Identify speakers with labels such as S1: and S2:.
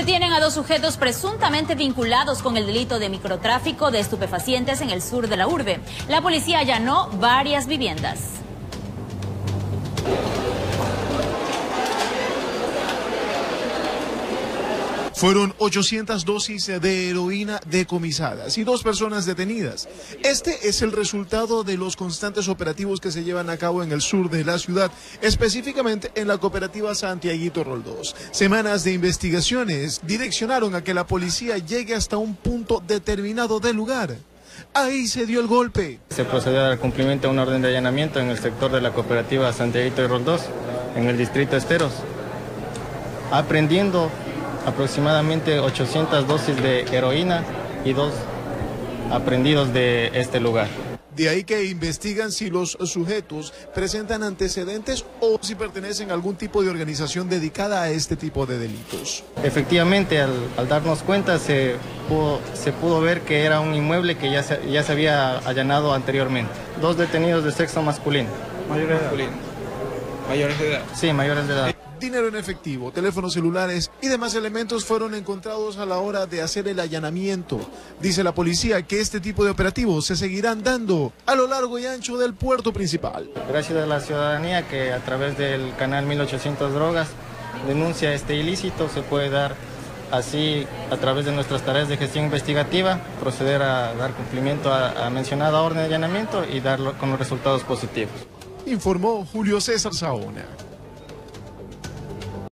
S1: Detienen a 2 sujetos presuntamente vinculados con el delito de microtráfico de estupefacientes en el sur de la urbe. La policía allanó varias viviendas.
S2: Fueron 800 dosis de heroína decomisadas y 2 personas detenidas. Este es el resultado de los constantes operativos que se llevan a cabo en el sur de la ciudad, específicamente en la cooperativa Santiaguito Roldós. Semanas de investigaciones direccionaron a que la policía llegue hasta un punto determinado del lugar. Ahí se dio el golpe.
S3: Se procedió al cumplimiento de una orden de allanamiento en el sector de la cooperativa Santiaguito Roldós, en el distrito Esteros, aprendiendo aproximadamente 800 dosis de heroína y 2 aprendidos de este lugar.
S2: De ahí que investigan si los sujetos presentan antecedentes o si pertenecen a algún tipo de organización dedicada a este tipo de delitos.
S3: Efectivamente, al darnos cuenta se pudo ver que era un inmueble que ya se había allanado anteriormente. 2 detenidos de sexo masculino.
S4: ¿Mayores de edad?
S3: Sí, mayores de edad.
S2: Dinero en efectivo, teléfonos celulares y demás elementos fueron encontrados a la hora de hacer el allanamiento. Dice la policía que este tipo de operativos se seguirán dando a lo largo y ancho del puerto principal.
S3: Gracias a la ciudadanía que a través del canal 1800 Drogas denuncia este ilícito, se puede dar así a través de nuestras tareas de gestión investigativa, proceder a dar cumplimiento a mencionada orden de allanamiento y darlo con los resultados positivos.
S2: Informó Julio César Saona.